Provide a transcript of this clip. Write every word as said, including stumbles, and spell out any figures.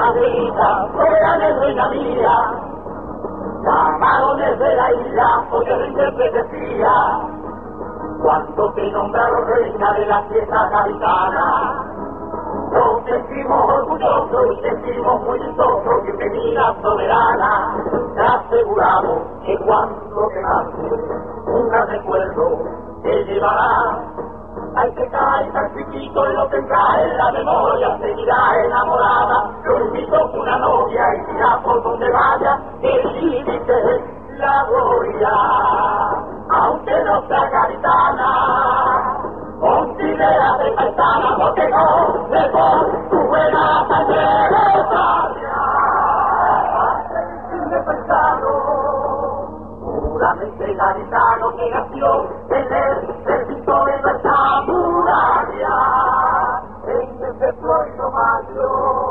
Margarita, soberana y reina mía, llamaron desde la isla, oye la intérprete decía, cuando te nombraron reina de la fiesta gaditana, nos sentimos orgullosos y sentimos muy gustosos, bienvenida soberana, te aseguramos que cuando te nace, un gran recuerdo te llevará. Al que cae tan chiquito lo tendrá en la memoria, seguirá enamorada, lo invito con una novia y irá por donde vaya, el límite es la gloria. Aunque no sea gaditana, considera de paisana, porque no le por tu buena sangre de paisano, puramente gaditano que nació en el territorio de nuestra muralla, en ese pueblo mayor.